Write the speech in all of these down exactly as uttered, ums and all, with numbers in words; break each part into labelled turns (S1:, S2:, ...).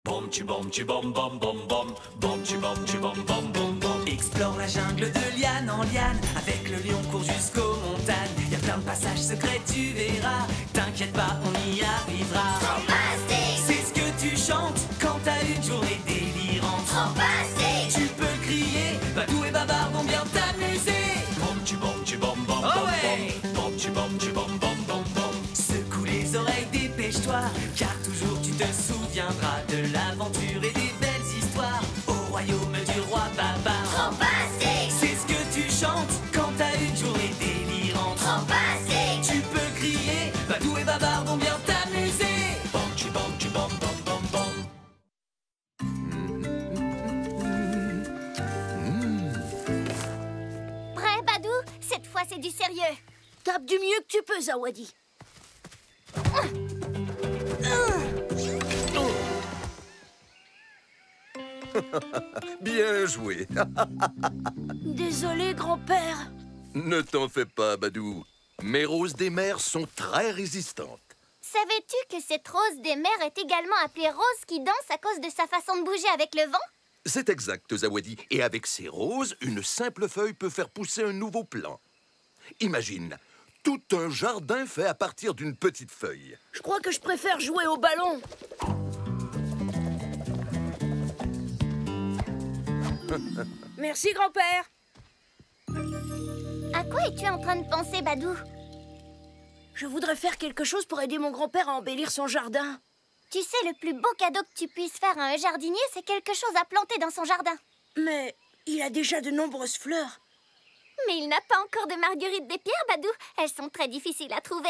S1: Bom tu bom tu bom bom bom bom, bom tu bom tu bom bom bom bom.
S2: Explore la jungle de liane en liane, avec le lion court jusqu'aux montagnes. Y a plein de passages secrets, tu verras. T'inquiète pas, on y arrivera.
S3: Fantastique!
S2: C'est ce que tu chantes quand t'as une journée délirante.
S3: Fantastique!
S2: Tu peux crier, Badou et Babar vont bien t'amuser.
S1: Bom tu bom tu bom bom
S2: Oh
S1: bom
S2: ouais.
S1: bom, bom tu bom tu bom bom bom bom.
S2: Secoue les oreilles, dépêche-toi, car toujours tu te souviendras de l'aventure et des belles histoires au royaume du roi Babar.
S3: Fantastique!
S2: C'est ce que tu chantes quand t'as une journée délirante.
S3: Fantastique!
S2: Tu peux crier, Badou et Babar vont bien t'amuser.
S1: Bom tu bom tu bom bom bom bom.
S4: Prêt, Badou? Cette fois, c'est du sérieux.
S5: Tape du mieux que tu peux, Zawadi.
S6: Bien joué.
S5: Désolé, grand-père.
S6: Ne t'en fais pas, Badou. Mes roses des mers sont très résistantes.
S4: Savais-tu que cette rose des mers est également appelée rose qui danse à cause de sa façon de bouger avec le vent?
S6: C'est exact, Zawadi. Et avec ces roses, une simple feuille peut faire pousser un nouveau plant. Imagine, tout un jardin fait à partir d'une petite feuille.
S5: Je crois que je préfère jouer au ballon. Merci, grand-père.
S4: À quoi es-tu en train de penser, Badou?
S5: Je voudrais faire quelque chose pour aider mon grand-père à embellir son jardin.
S4: Tu sais, le plus beau cadeau que tu puisses faire à un jardinier, c'est quelque chose à planter dans son jardin.
S5: Mais il a déjà de nombreuses fleurs.
S4: Mais il n'a pas encore de marguerites des pierres, Badou. Elles sont très difficiles à trouver.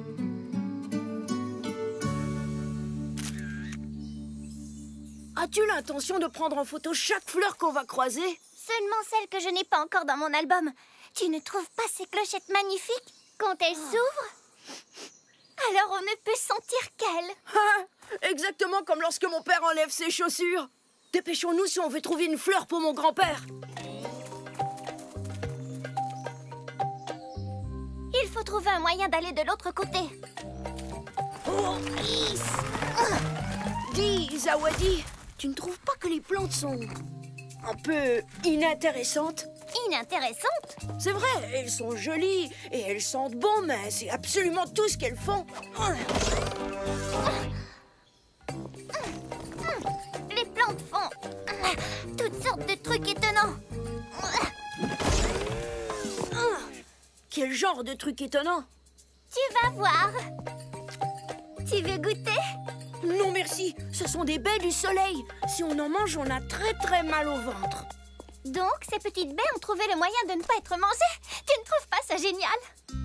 S5: As-tu l'intention de prendre en photo chaque fleur qu'on va croiser?
S4: Seulement celles que je n'ai pas encore dans mon album. Tu ne trouves pas ces clochettes magnifiques? Quand elles s'ouvrent, alors on ne peut sentir qu'elles.
S5: Ah, exactement comme lorsque mon père enlève ses chaussures. Dépêchons-nous si on veut trouver une fleur pour mon grand-père.
S4: Il faut trouver un moyen d'aller de l'autre côté.
S5: Oh. Dis, Zawadi, tu ne trouves pas que les plantes sont un peu inintéressantes?
S4: Inintéressante?
S5: C'est vrai, elles sont jolies et elles sentent bon, mais c'est absolument tout ce qu'elles font.
S4: Les plantes font toutes sortes de trucs étonnants.
S5: Quel genre de truc étonnant?
S4: Tu vas voir. Tu veux goûter?
S5: Non merci, ce sont des baies du soleil. Si on en mange, on a très très mal au ventre.
S4: Donc, ces petites baies ont trouvé le moyen de ne pas être mangées. Tu ne trouves pas ça génial?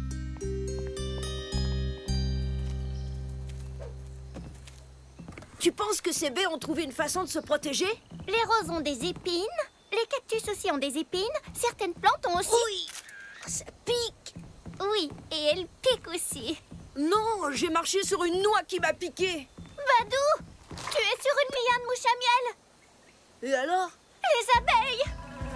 S5: Tu penses que ces baies ont trouvé une façon de se protéger?
S4: Les roses ont des épines, les cactus aussi ont des épines, certaines plantes ont aussi...
S5: Oui, ça pique.
S4: Oui, et elles piquent aussi.
S5: Non, j'ai marché sur une noix qui m'a piqué.
S4: Badou, tu es sur une liane mouche à miel.
S5: Et alors?
S4: Les abeilles.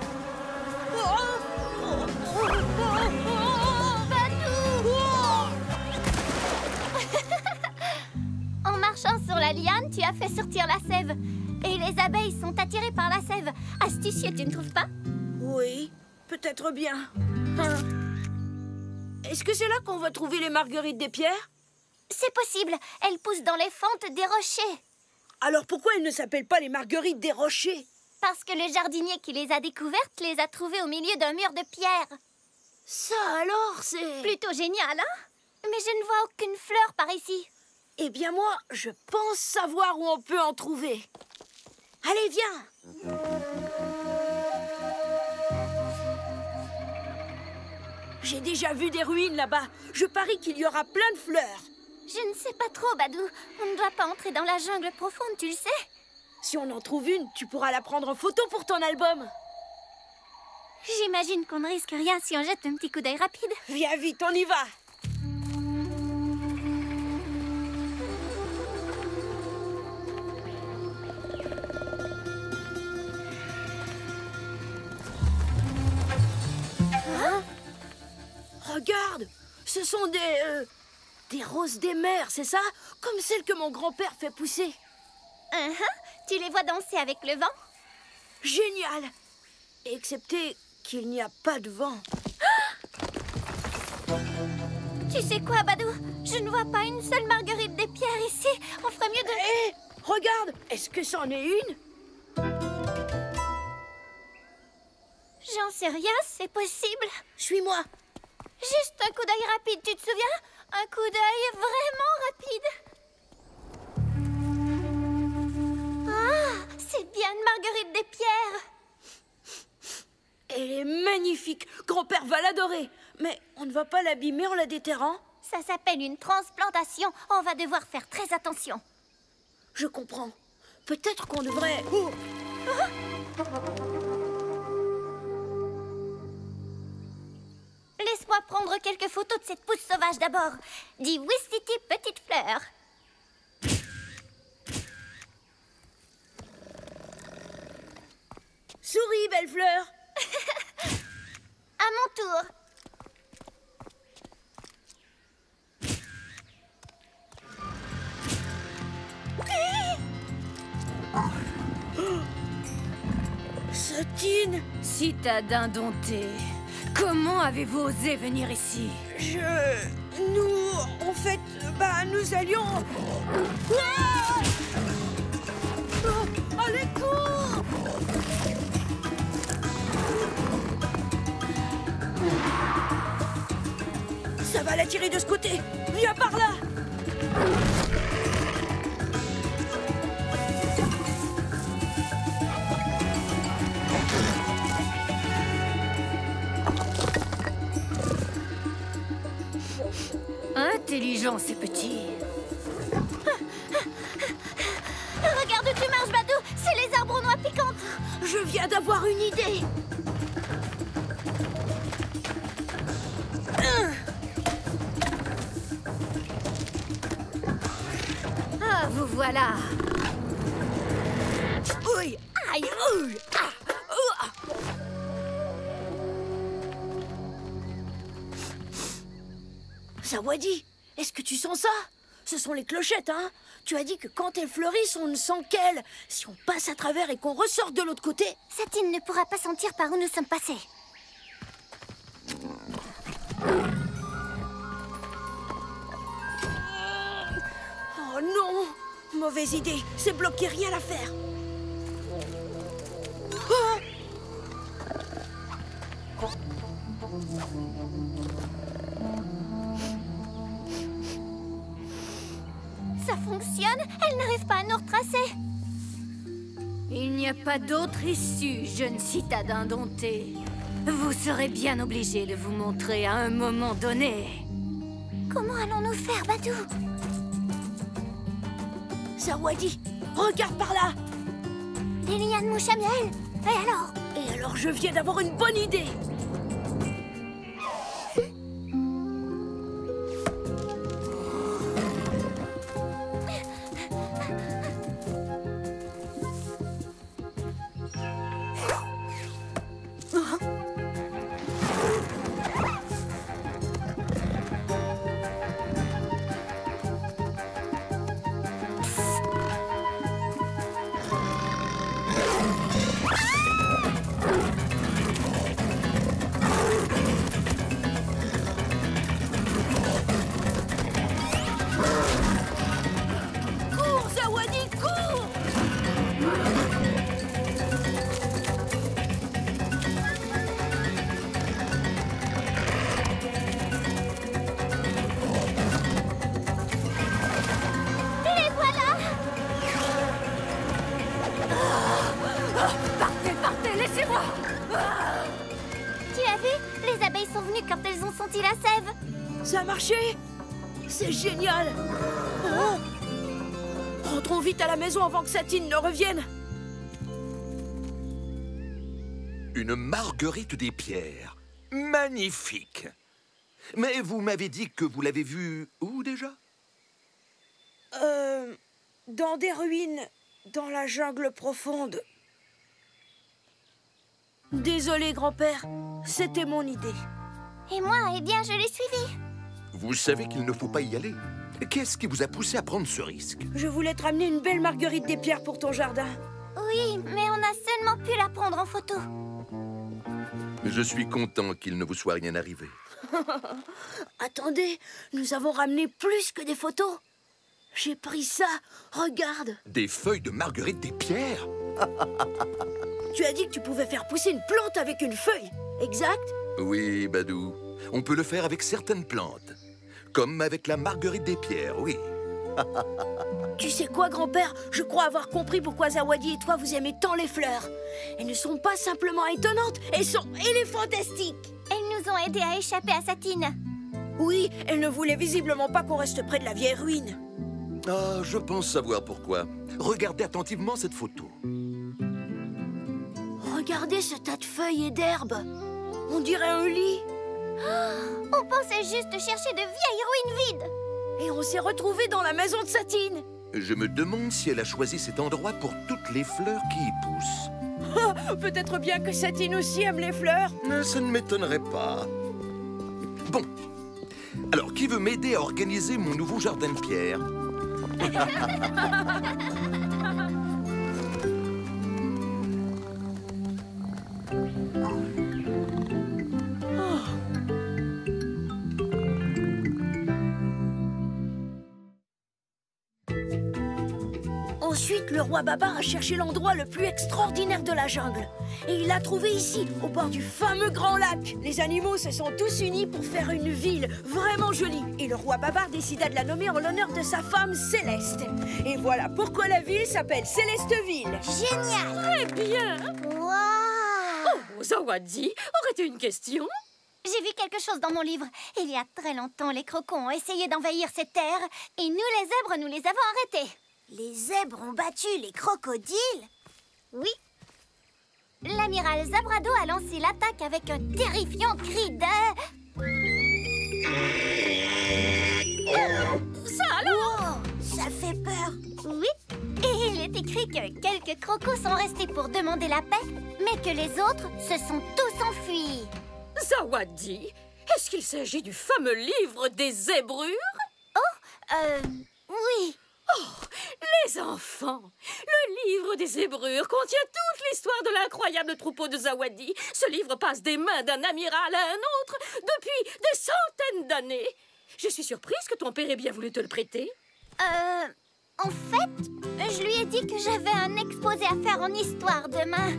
S4: En marchant sur la liane, tu as fait sortir la sève. Et les abeilles sont attirées par la sève. Astucieux, tu ne trouves pas?
S5: Oui, peut-être bien. Hein. Est-ce que c'est là qu'on va trouver les marguerites des pierres?
S4: C'est possible. Elles poussent dans les fentes des rochers.
S5: Alors pourquoi elles ne s'appellent pas les marguerites des rochers?
S4: Parce que le jardinier qui les a découvertes les a trouvées au milieu d'un mur de pierre.
S5: Ça alors, c'est...
S4: Plutôt génial, hein? Mais je ne vois aucune fleur par ici.
S5: Eh bien moi, je pense savoir où on peut en trouver. Allez, viens! J'ai déjà vu des ruines là-bas. Je parie qu'il y aura plein de fleurs.
S4: Je ne sais pas trop, Badou. On ne doit pas entrer dans la jungle profonde, tu le sais.
S5: Si on en trouve une, tu pourras la prendre en photo pour ton album.
S4: J'imagine qu'on ne risque rien si on jette un petit coup d'œil rapide.
S5: Viens vite, on y va. Hein? Regarde, ce sont des... Euh, des roses des mers, c'est ça? Comme celles que mon grand-père fait pousser.
S4: Uh-huh. Tu les vois danser avec le vent?
S5: Génial! Excepté qu'il n'y a pas de vent.
S4: Tu sais quoi, Badou? Je ne vois pas une seule marguerite des pierres ici. On ferait mieux de...
S5: Hé, hey, regarde! Est-ce que c'en est une?
S4: J'en sais rien, c'est possible.
S5: Suis-moi.
S4: Juste un coup d'œil rapide, tu te souviens? Un coup d'œil vraiment rapide. Ah, c'est bien une marguerite des pierres.
S5: Elle est magnifique. Grand-père va l'adorer. Mais on ne va pas l'abîmer en la déterrant?
S4: Ça s'appelle une transplantation. On va devoir faire très attention.
S5: Je comprends. Peut-être qu'on devrait... Oh. Ah.
S4: Laisse-moi prendre quelques photos de cette pousse sauvage d'abord. Dis oui, City, petite fleur.
S5: Souris, belle fleur.
S4: À mon tour.
S5: Satine.
S7: Citadin dompté, comment avez-vous osé venir ici?
S5: Je... Nous... En fait... Bah, nous allions... Ah oh, allez, cours! Ça va l'attirer de ce côté. Viens par là.
S7: Intelligent, ces petits.
S4: Regarde où tu marches, Badou. C'est les arbres aux noix piquantes.
S5: Je viens d'avoir une idée.
S7: Ah, vous voilà.
S5: Oui. Aïe. Ouh. Ah. Ouh. Zawadi, est-ce que tu sens ça? Ce sont les clochettes, hein? Tu as dit que quand elles fleurissent, on ne sent qu'elles. Si on passe à travers et qu'on ressort de l'autre côté...
S4: Satine ne pourra pas sentir par où nous sommes passés.
S5: Oh non! Mauvaise idée, c'est bloqué, rien à faire. Oh!
S4: Ça fonctionne? Elle n'arrive pas à nous retracer.
S7: Il n'y a pas d'autre issue, jeune citadin dompté. Vous serez bien obligé de vous montrer à un moment donné.
S4: Comment allons-nous faire, Badou?
S5: Zawadi, regarde par là.
S4: Des lianes mouches à miel. Et alors?
S5: Et alors, je viens d'avoir une bonne idée. Cours, Zawadi, cours!
S4: Les voilà!
S7: Partez, partez, laissez-moi!
S4: Tu as vu? Les abeilles sont venues quand elles ont senti la sève.
S5: Ça a marché? C'est génial! Oh! Rentrons vite à la maison avant que Satine ne revienne.
S6: Une marguerite des pierres. Magnifique. Mais vous m'avez dit que vous l'avez vue où déjà?
S5: Euh... Dans des ruines, dans la jungle profonde. Désolé, grand-père. C'était mon idée.
S4: Et moi, eh bien, je l'ai suivie.
S6: Vous savez qu'il ne faut pas y aller. Qu'est-ce qui vous a poussé à prendre ce risque?
S5: Je voulais te ramener une belle marguerite des pierres pour ton jardin.
S4: Oui, mais on a seulement pu la prendre en photo.
S6: Je suis content qu'il ne vous soit rien arrivé.
S5: Attendez, nous avons ramené plus que des photos. J'ai pris ça, regarde.
S6: Des feuilles de marguerite des pierres?
S5: Tu as dit que tu pouvais faire pousser une plante avec une feuille, exact?
S6: Oui, Badou. On peut le faire avec certaines plantes. Comme avec la marguerite des pierres, oui.
S5: Tu sais quoi, grand-père? Je crois avoir compris pourquoi Zawadi et toi vous aimez tant les fleurs. Elles ne sont pas simplement étonnantes, elles sont éléphantastiques.
S4: Elles nous ont aidés à échapper à Satine.
S5: Oui, elles ne voulaient visiblement pas qu'on reste près de la vieille ruine.
S6: Ah, je pense savoir pourquoi. Regardez attentivement cette photo.
S5: Regardez ce tas de feuilles et d'herbes. On dirait un lit.
S4: On pensait juste chercher de vieilles ruines vides.
S5: Et on s'est retrouvés dans la maison de Satine.
S6: Je me demande si elle a choisi cet endroit pour toutes les fleurs qui y poussent.
S5: Peut-être bien que Satine aussi aime les fleurs.
S6: Mais ça ne m'étonnerait pas. Bon. Alors, qui veut m'aider à organiser mon nouveau jardin de pierre?
S5: Ensuite, le roi Babar a cherché l'endroit le plus extraordinaire de la jungle. Et il l'a trouvé ici, au bord du fameux grand lac. Les animaux se sont tous unis pour faire une ville vraiment jolie. Et le roi Babar décida de la nommer en l'honneur de sa femme Céleste. Et voilà pourquoi la ville s'appelle Célesteville.
S4: Génial!
S7: Très bien.
S4: Waouh!
S7: Oh, Zawadi, aurais-tu une question?
S4: J'ai vu quelque chose dans mon livre. Il y a très longtemps, les crocos ont essayé d'envahir cette terre. Et nous, les zèbres, nous les avons arrêtés.
S3: Les zèbres ont battu les crocodiles?
S4: Oui. L'amiral Zabrado a lancé l'attaque avec un terrifiant cri de...
S3: Ça alors? Wow, ça fait peur.
S4: Oui. Et il est écrit que quelques crocos sont restés pour demander la paix, mais que les autres se sont tous enfuis.
S7: Zawadi, est-ce qu'il s'agit du fameux livre des zébrures?
S4: Oh, euh... oui.
S7: Oh, les enfants, le livre des zébrures contient toute l'histoire de l'incroyable troupeau de Zawadi. Ce livre passe des mains d'un amiral à un autre depuis des centaines d'années. Je suis surprise que ton père ait bien voulu te le prêter.
S4: Euh... En fait, je lui ai dit que j'avais un exposé à faire en histoire demain.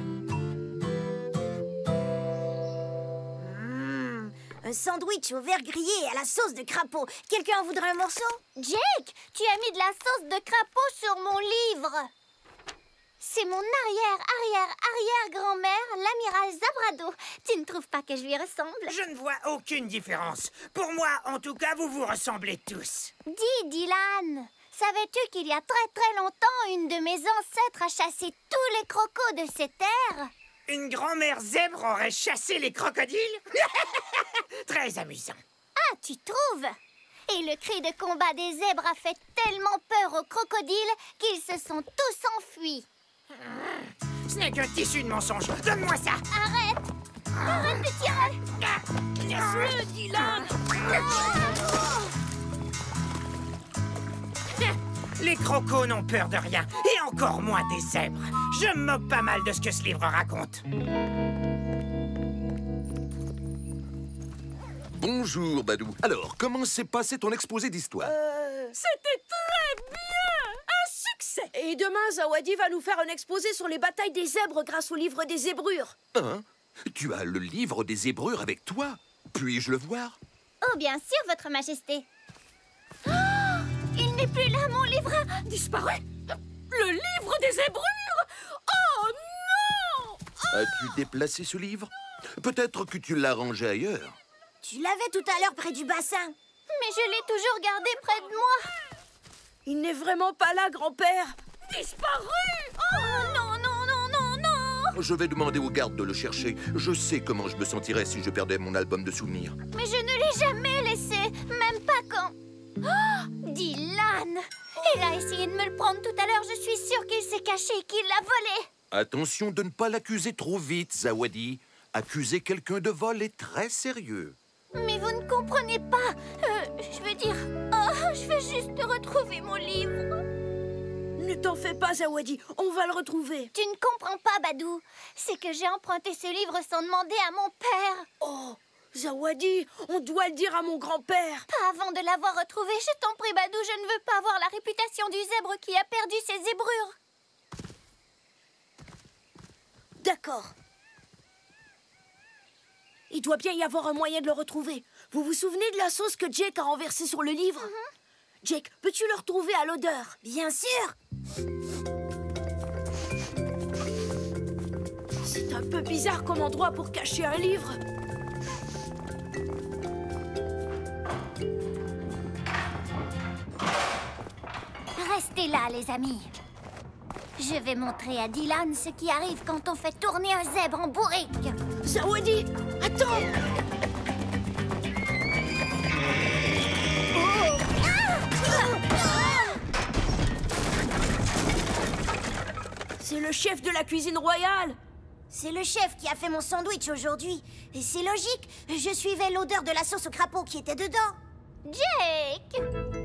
S3: Un sandwich au verre grillé et à la sauce de crapaud. Quelqu'un en voudrait un morceau?
S4: Jake, tu as mis de la sauce de crapaud sur mon livre. C'est mon arrière-arrière-arrière-grand-mère, l'amiral Zabrado. Tu ne trouves pas que je lui ressemble?
S8: Je ne vois aucune différence. Pour moi, en tout cas, vous vous ressemblez tous.
S4: Dis, Dylan, savais-tu qu'il y a très très longtemps, une de mes ancêtres a chassé tous les crocos de ces terres?
S8: Une grand-mère zèbre aurait chassé les crocodiles? Très amusant.
S4: Ah, tu trouves? Et le cri de combat des zèbres a fait tellement peur aux crocodiles qu'ils se sont tous enfuis.
S8: Ce n'est qu'un tissu de mensonge. Donne-moi ça.
S4: Arrête! Arrête de tirer!
S8: Laisse-le, Dylan. Les crocos n'ont peur de rien, et encore moins des zèbres. Je me moque pas mal de ce que ce livre raconte.
S6: Bonjour, Badou. Alors, comment s'est passé ton exposé d'histoire?
S5: Euh...
S7: C'était très bien! Un succès!
S5: Et demain, Zawadi va nous faire un exposé sur les batailles des zèbres grâce au livre des zébrures.
S6: Hein? Tu as le livre des zébrures avec toi? Puis-je le voir?
S4: Oh, bien sûr, Votre Majesté. Oh, il n'est plus là, mon livre!
S7: Disparu? Le livre des zébrures? Oh non!
S6: As-tu déplacé ce livre? Peut-être que tu l'as rangé ailleurs.
S3: Tu l'avais tout à l'heure près du bassin.
S4: Mais je l'ai toujours gardé près de moi.
S5: Il n'est vraiment pas là, grand-père.
S7: Disparu!
S4: Oh non, non, non, non, non!
S6: Je vais demander aux gardes de le chercher. Je sais comment je me sentirais si je perdais mon album de souvenirs.
S4: Mais je ne l'ai jamais laissé, même pas quand... Oh, Dylan! Il a essayé de me le prendre tout à l'heure. Je suis sûre qu'il s'est caché et qu'il l'a volé.
S6: Attention de ne pas l'accuser trop vite, Zawadi. Accuser quelqu'un de vol est très sérieux.
S4: Mais vous ne comprenez pas. Euh, je veux dire... Oh, je vais juste retrouver mon livre.
S5: Ne t'en fais pas, Zawadi. On va le retrouver.
S4: Tu ne comprends pas, Badou. C'est que j'ai emprunté ce livre sans demander à mon père.
S5: Oh, Zawadi, on doit le dire à mon grand-père.
S4: Pas avant de l'avoir retrouvé. Je t'en prie, Badou, je ne veux pas avoir la réputation du zèbre qui a perdu ses zébrures.
S5: D'accord. Il doit bien y avoir un moyen de le retrouver. Vous vous souvenez de la sauce que Jake a renversée sur le livre? Mm-hmm. Jake, peux-tu le retrouver à l'odeur?
S3: Bien sûr.
S5: C'est un peu bizarre comme endroit pour cacher un livre.
S4: Restez là, les amis. Je vais montrer à Dylan ce qui arrive quand on fait tourner un zèbre en bourrique.
S5: Zawadi, attends! Oh. C'est le chef de la cuisine royale.
S3: C'est le chef qui a fait mon sandwich aujourd'hui. Et c'est logique, je suivais l'odeur de la sauce au crapaud qui était dedans.
S4: Jake!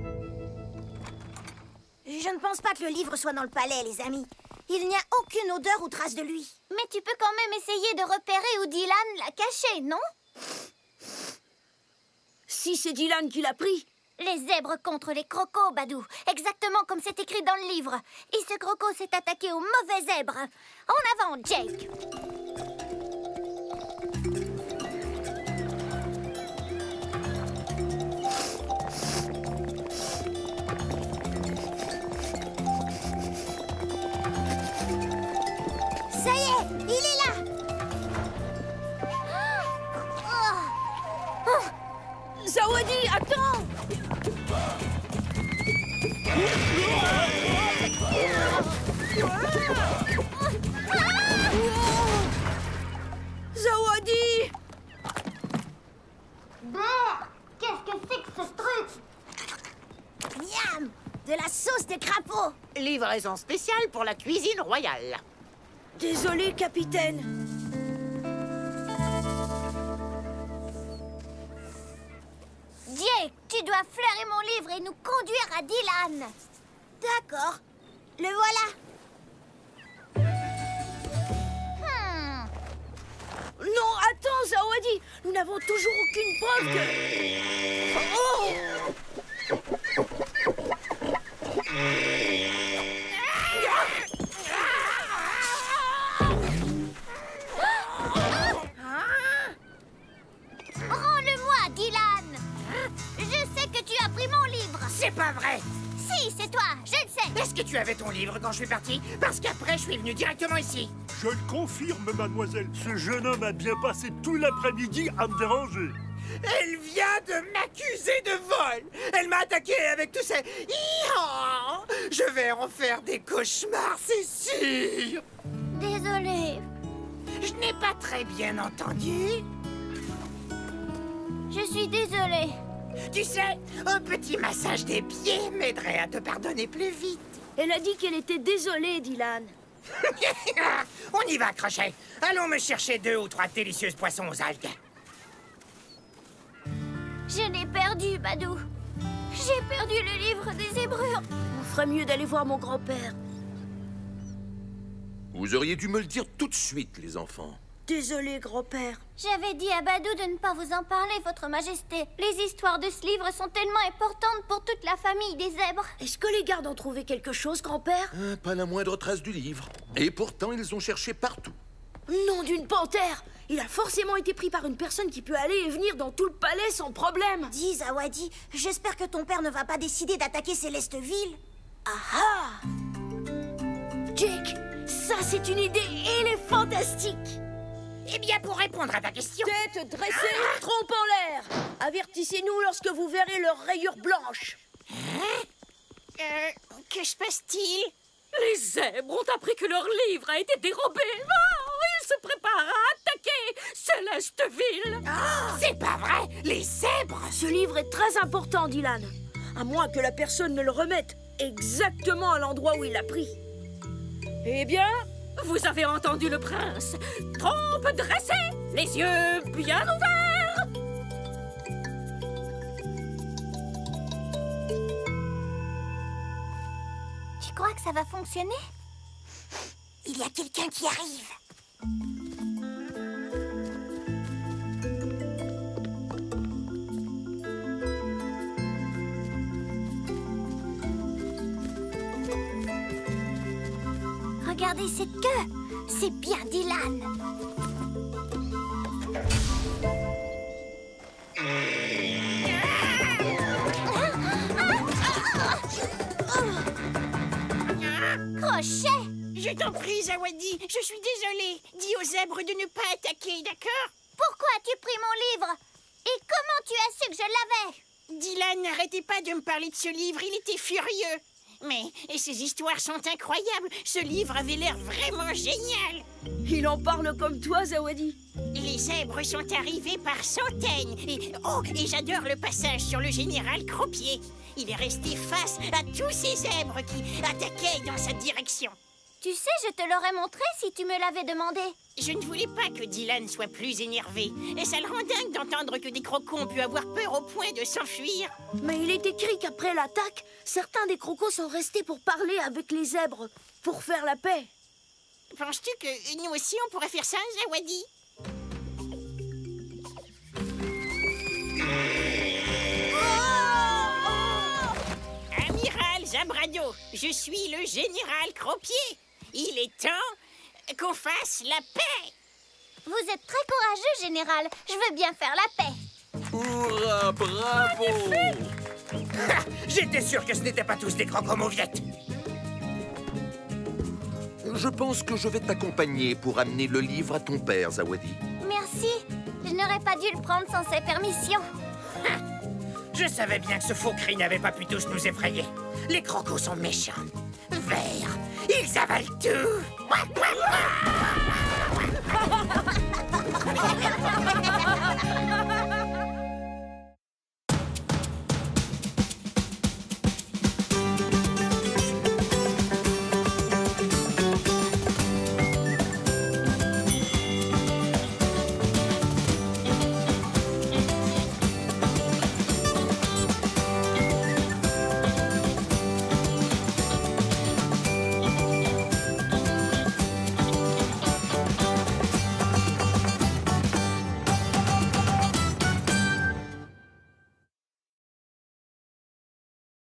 S3: Je ne pense pas que le livre soit dans le palais, les amis. Il n'y a aucune odeur ou trace de lui.
S4: Mais tu peux quand même essayer de repérer où Dylan l'a caché, non?
S5: Si c'est Dylan qui l'a pris.
S4: Les zèbres contre les crocos, Badou. Exactement comme c'est écrit dans le livre. Et ce croco s'est attaqué au mauvais zèbre. En avant, Jake!
S3: Ça y est, il est là.
S4: Oh.
S5: Oh. Zawadi, attends. Zawadi!
S4: Bah, qu'est-ce que c'est que ce truc?
S3: Miam! De la sauce de crapaud.
S8: Livraison spéciale pour la cuisine royale.
S5: Désolé, capitaine.
S4: Jake, tu dois flairer mon livre et nous conduire à Dylan.
S3: D'accord. Le voilà.
S4: Hmm.
S5: Non, attends, Zawadi. Nous n'avons toujours aucune preuve que... Oh!
S4: Rends-le-moi, Dylan. Je sais que tu as pris mon livre.
S8: C'est pas vrai!
S4: Si, c'est toi, je le sais.
S8: Est-ce que tu avais ton livre quand je suis parti? Parce qu'après, je suis venu directement ici.
S9: Je le confirme, mademoiselle. Ce jeune homme a bien passé tout l'après-midi à me déranger.
S8: Elle vient de m'accuser de vol. Elle m'a attaqué avec tous ces... Hi-ha! Je vais en faire des cauchemars, c'est sûr.
S4: Désolée.
S8: Je n'ai pas très bien entendu.
S4: Je suis désolée.
S8: Tu sais, un petit massage des pieds m'aiderait à te pardonner plus vite.
S5: Elle a dit qu'elle était désolée, Dylan.
S8: On y va, Crochet. Allons me chercher deux ou trois délicieuses poissons aux algues.
S4: Je l'ai perdu, Badou. J'ai perdu le livre des zébrures.
S5: On ferait mieux d'aller voir mon grand-père.
S6: Vous auriez dû me le dire tout de suite, les enfants.
S5: Désolé, grand-père.
S4: J'avais dit à Badou de ne pas vous en parler, Votre Majesté. Les histoires de ce livre sont tellement importantes pour toute la famille des zèbres.
S5: Est-ce que les gardes ont trouvé quelque chose, grand-père?
S6: Ah, pas la moindre trace du livre. Et pourtant, ils ont cherché partout.
S5: Nom d'une panthère! Il a forcément été pris par une personne qui peut aller et venir dans tout le palais sans problème.
S3: Dis, Zawadi, j'espère que ton père ne va pas décider d'attaquer Célesteville.
S5: Ah ah! Jake, ça c'est une idée et elle est fantastique!
S8: Eh bien, pour répondre à ta question...
S5: Tête dressée, trompe en l'air! Avertissez-nous lorsque vous verrez leurs rayures blanches.
S8: Hein? Euh, que se passe-t-il?
S7: Les zèbres ont appris que leur livre a été dérobé. Oh, ils se préparent à attaquer Célesteville.
S8: Oh, c'est pas vrai! Les zèbres!
S5: Ce livre est très important, Dylan. À moins que la personne ne le remette exactement à l'endroit où il l'a pris. Eh bien...
S7: Vous avez entendu le prince. Trompe dressée, les yeux bien ouverts.
S4: crois que ça va fonctionner?
S3: Il y a quelqu'un qui arrive.
S4: Regardez cette queue. C'est bien Dylan. Crochet!
S10: Je t'en prie, Zawadi, je suis désolée. Dis aux zèbres de ne pas attaquer, d'accord?
S4: Pourquoi as-tu pris mon livre? Et comment tu as su que je l'avais?
S10: Dylan n'arrêtait pas de me parler de ce livre, il était furieux. Mais et ces histoires sont incroyables, ce livre avait l'air vraiment génial.
S5: Il en parle comme toi, Zawadi.
S10: Les zèbres sont arrivés par centaines. Et, oh, et j'adore le passage sur le général Croupier. Il est resté face à tous ces zèbres qui attaquaient dans sa direction.
S4: Tu sais, je te l'aurais montré si tu me l'avais demandé.
S10: Je ne voulais pas que Dylan soit plus énervé. Et ça le rend dingue d'entendre que des crocos ont pu avoir peur au point de s'enfuir.
S5: Mais il est écrit qu'après l'attaque, certains des crocos sont restés pour parler avec les zèbres, pour faire la paix.
S10: Penses-tu que nous aussi on pourrait faire ça, Zawadi? Amiral Zabrado, je suis le général Croupier. Il est temps qu'on fasse la paix.
S4: Vous êtes très courageux, général. Je veux bien faire la paix.
S6: Hurrah, bravo!
S8: Ha! J'étais sûr que ce n'étaient pas tous des crocomauviettes.
S6: Je pense que je vais t'accompagner pour amener le livre à ton père, Zawadi.
S4: Merci. Je n'aurais pas dû le prendre sans ses permissions.
S8: Ha! Je savais bien que ce faux cri n'avait pas pu tous nous effrayer. Les crocos sont méchants. Verts, ils avalent tout.